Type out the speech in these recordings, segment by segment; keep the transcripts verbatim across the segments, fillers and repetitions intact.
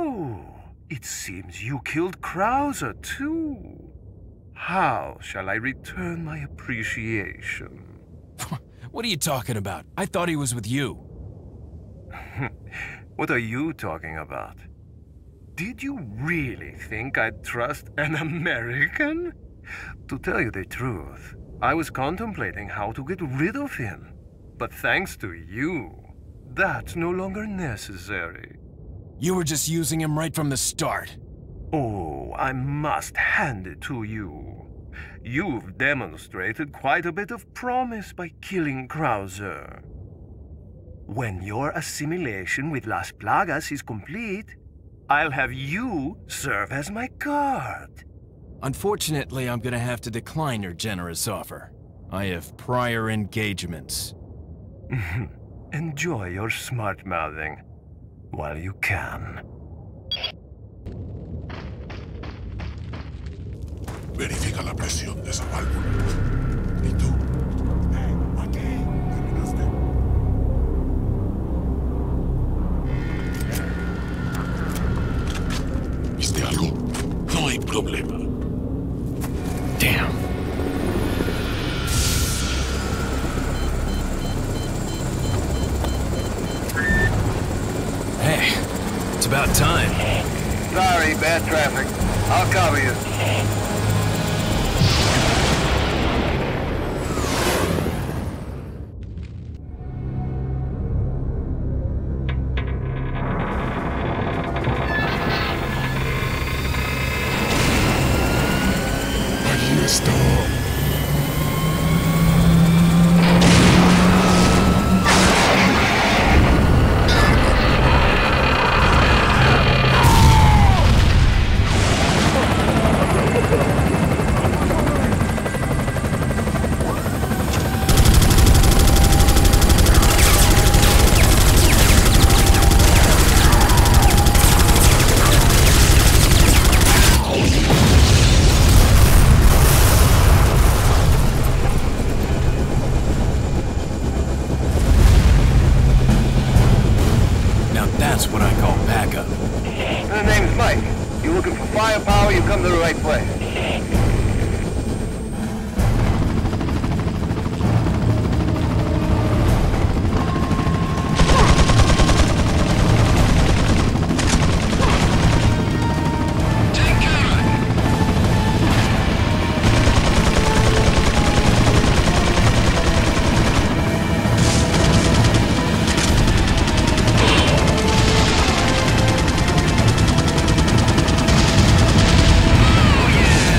So, it seems you killed Krauser, too. How shall I return my appreciation? What are you talking about? I thought he was with you. What are you talking about? Did you really think I'd trust an American? To tell you the truth, I was contemplating how to get rid of him. But thanks to you, that's no longer necessary. You were just using him right from the start. Oh, I must hand it to you. You've demonstrated quite a bit of promise by killing Krauser. When your assimilation with Las Plagas is complete, I'll have you serve as my guard. Unfortunately, I'm gonna have to decline your generous offer. I have prior engagements. Enjoy your smart-mouthing while you can. Verifica la presión de esa válvula. ¿Y tú? Aquí. ¿Terminaste? ¿Viste algo? No hay problema. Damn. Hey, it's about time. Sorry, bad traffic. I'll cover you. Ahí está. That's what I call backup. The name's Mike. You looking for firepower, you come to the right place. Yeah!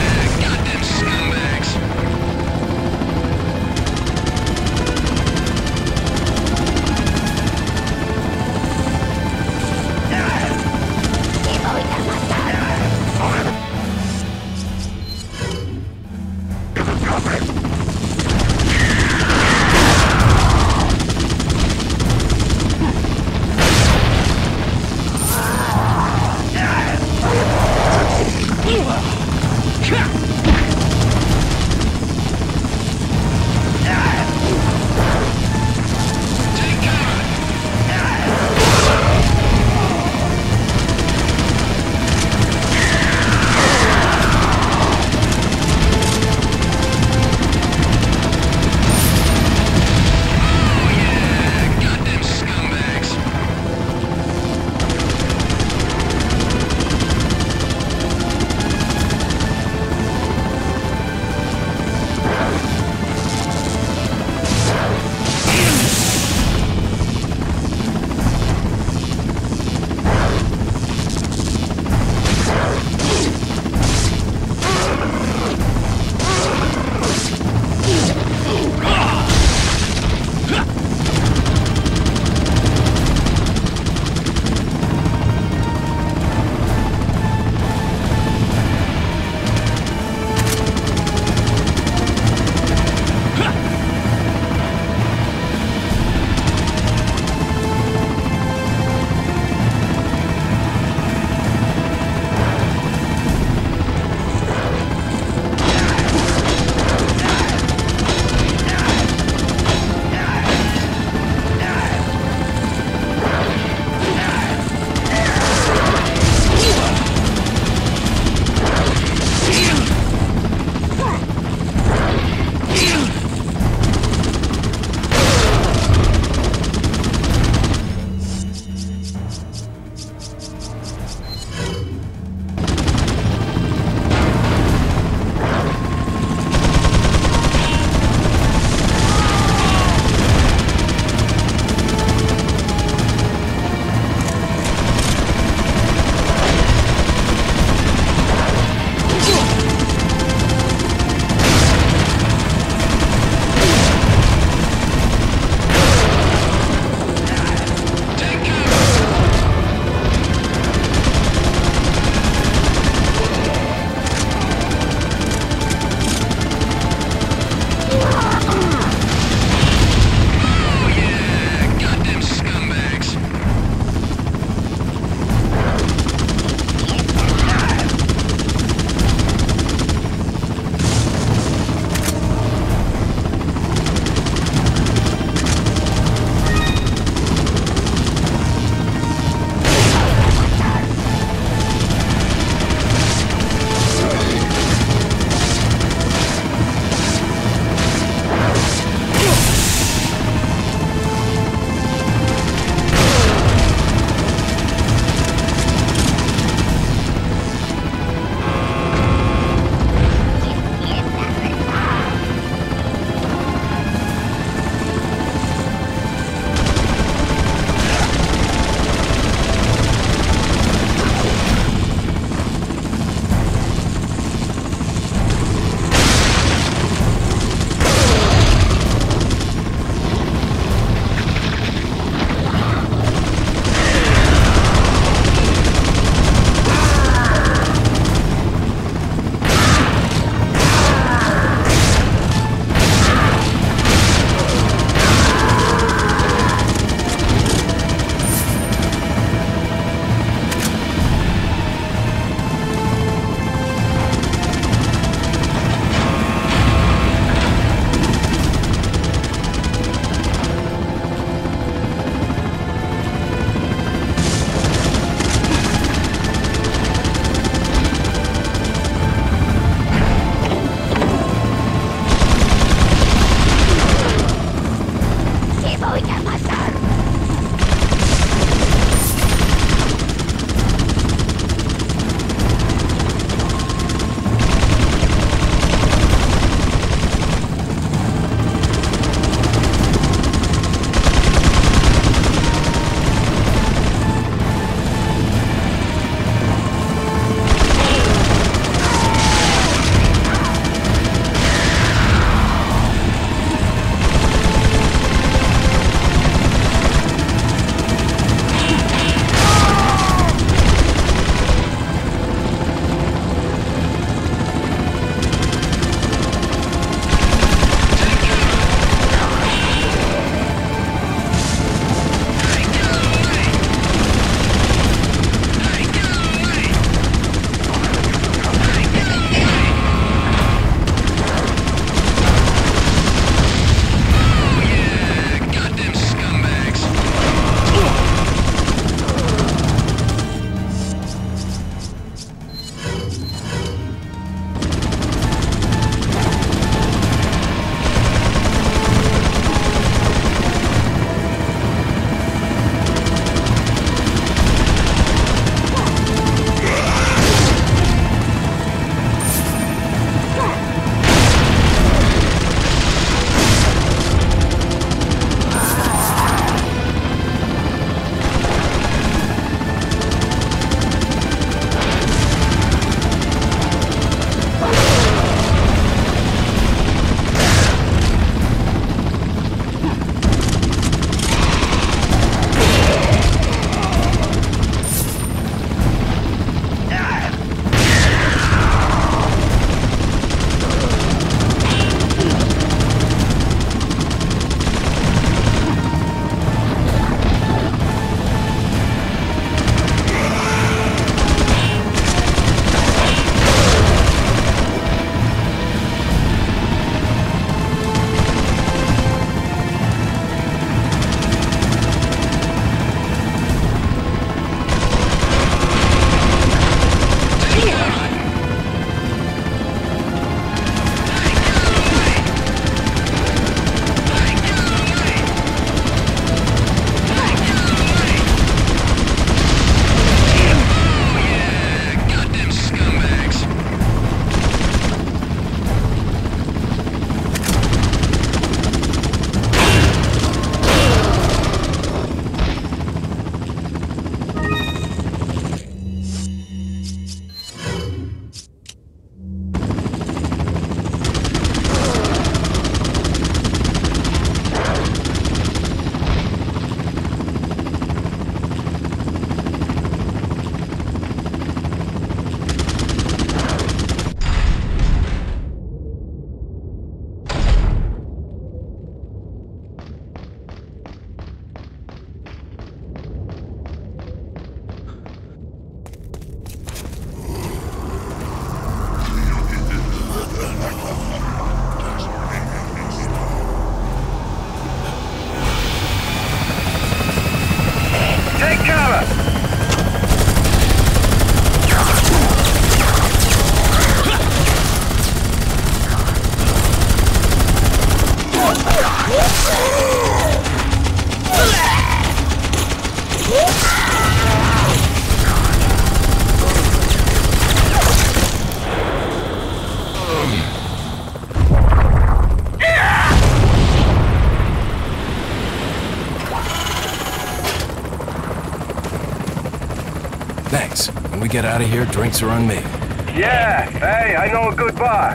Thanks. When we get out of here, drinks are on me. Yeah, hey, I know a good bar.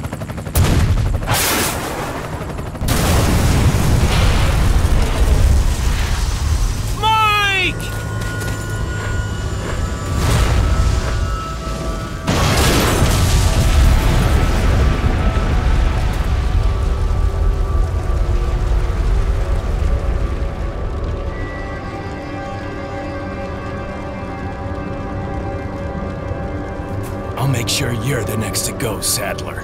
Mike! I'll make sure you're the next to go, Saddler.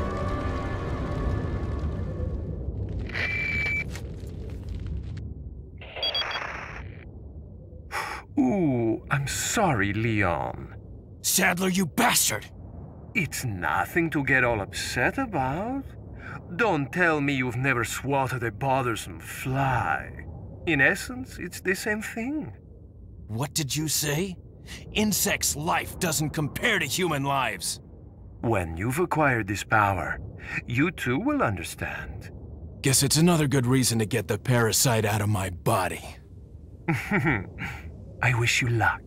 Ooh, I'm sorry, Leon. Saddler, you bastard! It's nothing to get all upset about. Don't tell me you've never swatted a bothersome fly. In essence, it's the same thing. What did you say? Insects' life doesn't compare to human lives. When you've acquired this power, you too will understand. Guess it's another good reason to get the parasite out of my body. I wish you luck.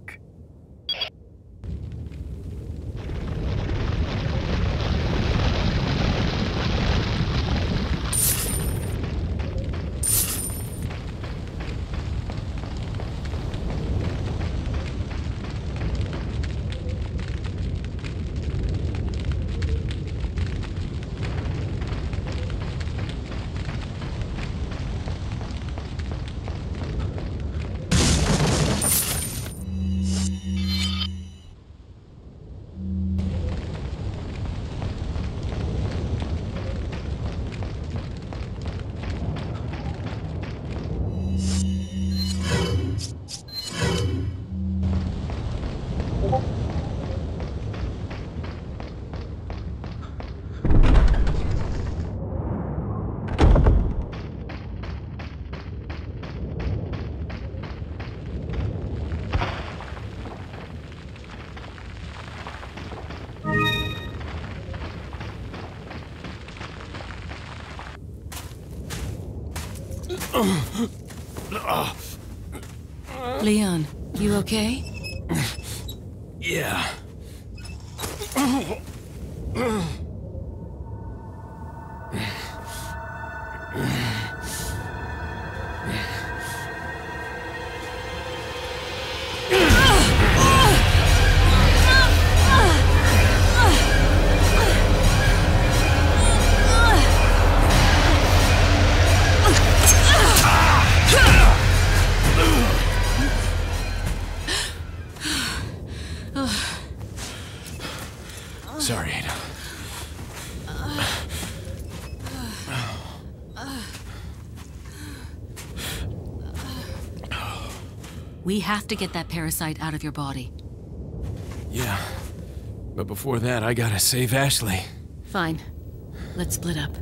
Leon, you okay? Yeah. Sorry, Ada. We have to get that parasite out of your body. Yeah. But before that, I gotta save Ashley. Fine. Let's split up.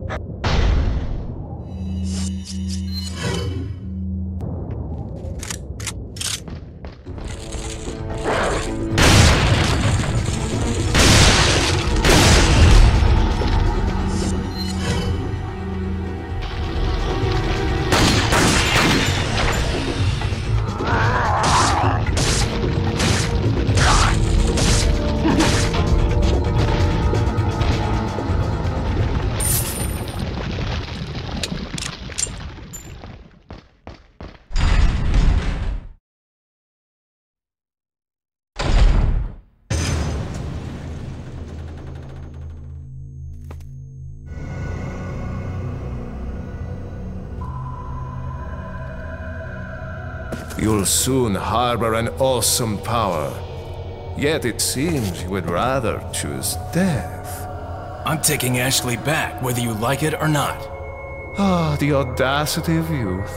You'll soon harbor an awesome power. Yet it seems you would rather choose death. I'm taking Ashley back, whether you like it or not. Ah, the audacity of youth.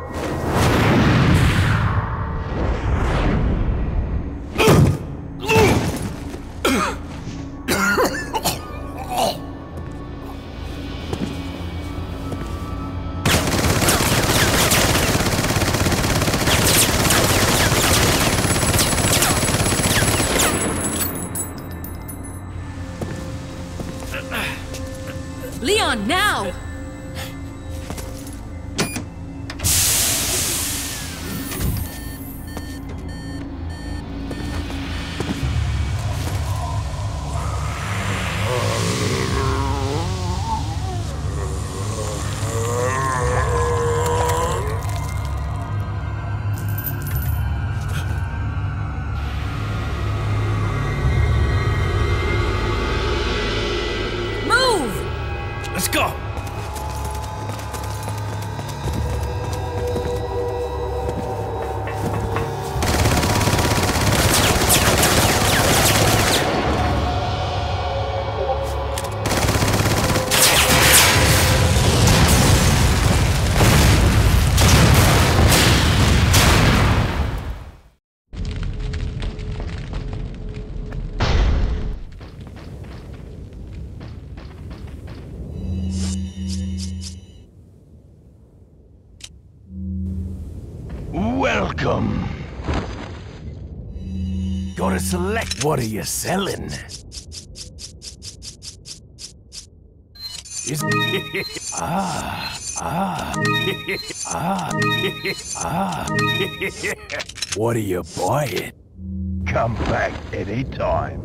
Leon, now! Let's go! Welcome. Gotta select what are you selling. Is ah ah ah ah. What are you buying? Come back anytime.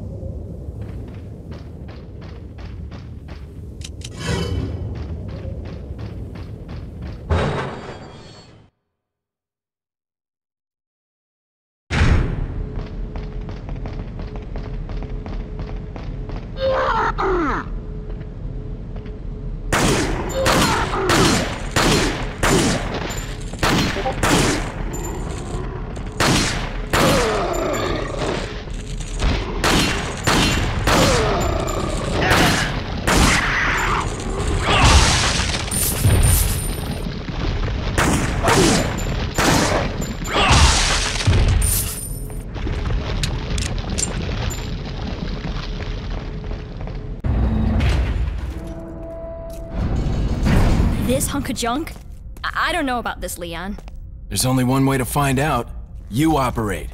This hunk of junk? I, I don't know about this, Leon. There's only one way to find out. You operate.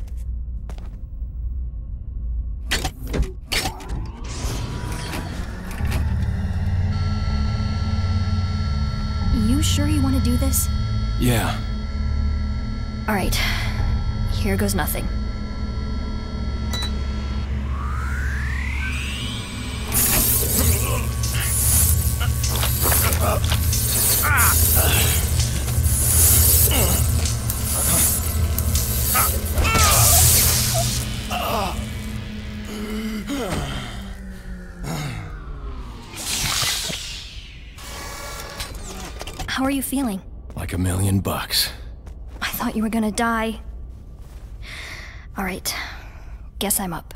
You sure you want to do this? Yeah. All right. Here goes nothing. How are you feeling? Like a million bucks. I thought you were gonna die. All right. Guess I'm up.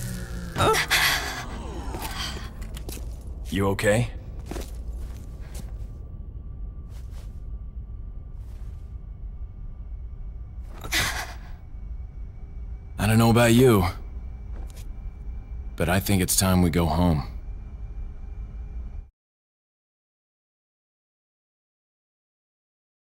You okay? I don't know about you, but I think it's time we go home.